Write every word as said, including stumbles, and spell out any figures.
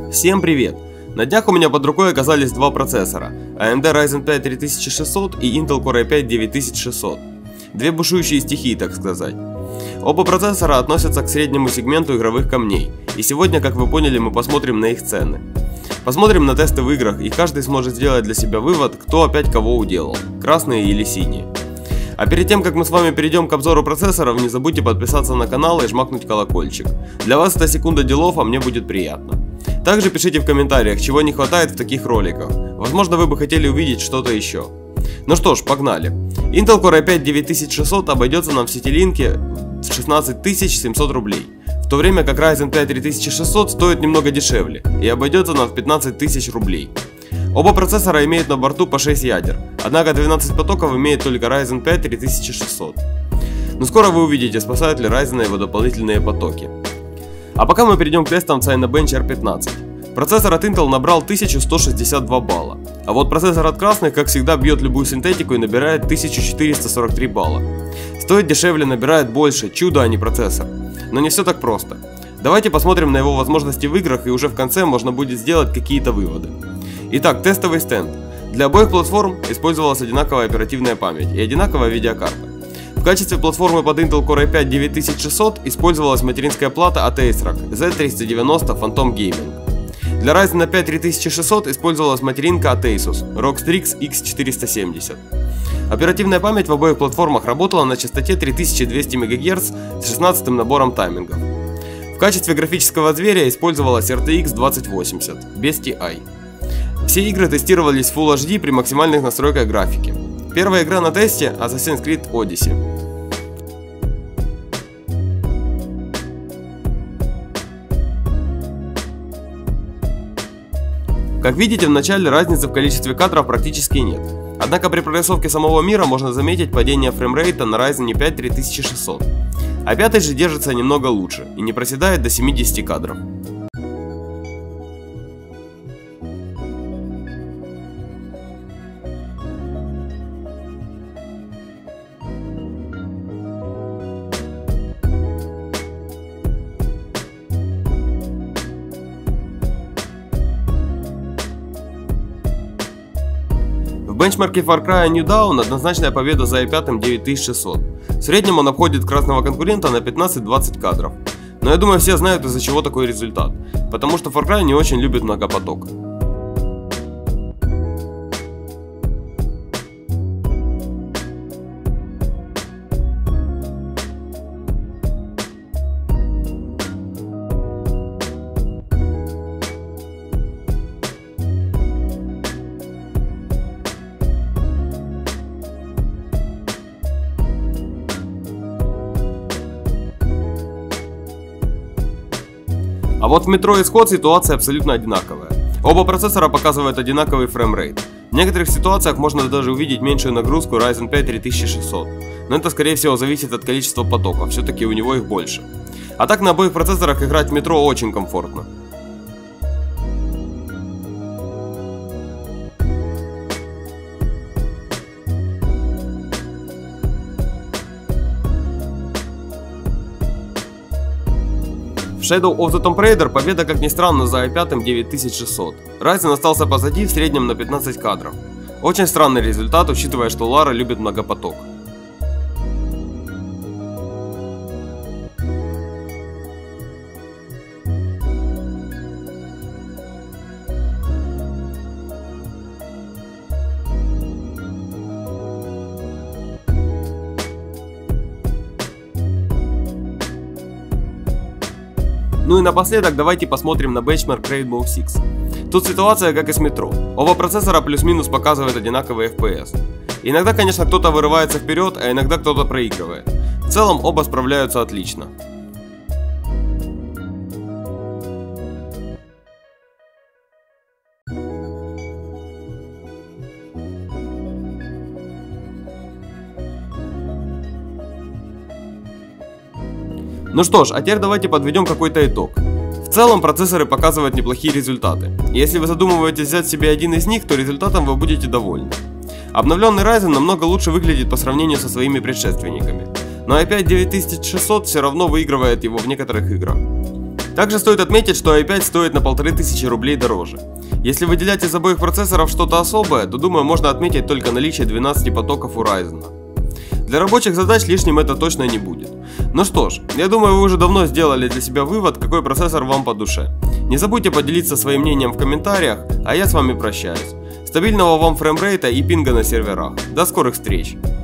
Всем привет! На днях у меня под рукой оказались два процессора – эй эм ди Ryzen пять три тысячи шестьсот и Intel Core ай пять девять тысяч шестьсот. Две бушующие стихии, так сказать. Оба процессора относятся к среднему сегменту игровых камней, и сегодня, как вы поняли, мы посмотрим на их цены. Посмотрим на тесты в играх, и каждый сможет сделать для себя вывод, кто опять кого уделал – красные или синие. А перед тем, как мы с вами перейдем к обзору процессоров, не забудьте подписаться на канал и жмакнуть колокольчик. Для вас это секунда делов, а мне будет приятно. Также пишите в комментариях, чего не хватает в таких роликах. Возможно, вы бы хотели увидеть что-то еще. Ну что ж, погнали. Intel Core ай пять девять тысяч шестьсот обойдется нам в Ситилинке в шестнадцать тысяч семьсот рублей, в то время как Ryzen пять три тысячи шестьсот стоит немного дешевле и обойдется нам в пятнадцать тысяч рублей. Оба процессора имеют на борту по шесть ядер, однако двенадцать потоков имеет только Ryzen пять три тысячи шестьсот. Но скоро вы увидите, спасают ли Ryzen его дополнительные потоки. А пока мы перейдем к тестам Cinebench эр пятнадцать. Процессор от Intel набрал тысячу сто шестьдесят два балла, а вот процессор от красных, как всегда, бьет любую синтетику и набирает тысячу четыреста сорок три балла. Стоит дешевле, набирает больше, чудо, а не процессор. Но не все так просто. Давайте посмотрим на его возможности в играх, и уже в конце можно будет сделать какие-то выводы. Итак, тестовый стенд. Для обоих платформ использовалась одинаковая оперативная память и одинаковая видеокарта. В качестве платформы под Intel Core ай пять девять тысяч шестьсот использовалась материнская плата от ASRock зет триста девяносто Phantom Gaming. Для Ryzen пять три тысячи шестьсот использовалась материнка от Asus ROG Strix икс четыреста семьдесят. Оперативная память в обоих платформах работала на частоте три тысячи двести мегагерц с шестнадцатым набором таймингов. В качестве графического зверя использовалась эр ти икс двадцать восемьдесят без ти ай. Все игры тестировались в Full эйч ди при максимальных настройках графики. Первая игра на тесте – Assassin's Creed Odyssey. Как видите, в начале разницы в количестве кадров практически нет. Однако при прорисовке самого мира можно заметить падение фреймрейта на Ryzen пять три тысячи шестьсот. А пятый же держится немного лучше и не проседает до семидесяти кадров. В бенчмарке Far Cry New Dawn однозначная победа за ай пять девять тысяч шестьсот. В среднем он обходит красного конкурента на пятнадцать-двадцать кадров. Но я думаю, все знают, из-за чего такой результат. Потому что Far Cry не очень любит многопоток. А вот в Metro Исход ситуация абсолютно одинаковая. Оба процессора показывают одинаковый фреймрейт. В некоторых ситуациях можно даже увидеть меньшую нагрузку Ryzen пять три тысячи шестьсот. Но это скорее всего зависит от количества потоков, все-таки у него их больше. А так на обоих процессорах играть в Metro очень комфортно. В Shadow of the Tomb Raider победа, как ни странно, за ай пять девять тысяч шестьсот. Ryzen остался позади в среднем на пятнадцать кадров. Очень странный результат, учитывая, что Лара любит многопоток. Ну и напоследок давайте посмотрим на бенчмарк Rainbow Six. Тут ситуация как и с Metro. Оба процессора плюс-минус показывают одинаковые эф пи эс. Иногда, конечно, кто-то вырывается вперед, а иногда кто-то проигрывает. В целом оба справляются отлично. Ну что ж, а теперь давайте подведем какой-то итог. В целом процессоры показывают неплохие результаты. Если вы задумываетесь взять себе один из них, то результатом вы будете довольны. Обновленный Ryzen намного лучше выглядит по сравнению со своими предшественниками, но ай пять девять тысяч шестьсот все равно выигрывает его в некоторых играх. Также стоит отметить, что ай пять стоит на полторы тысячи рублей дороже. Если выделять из обоих процессоров что-то особое, то думаю можно отметить только наличие двенадцати потоков у Ryzen. Для рабочих задач лишним это точно не будет. Ну что ж, я думаю вы уже давно сделали для себя вывод, какой процессор вам по душе. Не забудьте поделиться своим мнением в комментариях, а я с вами прощаюсь. Стабильного вам фреймрейта и пинга на серверах. До скорых встреч!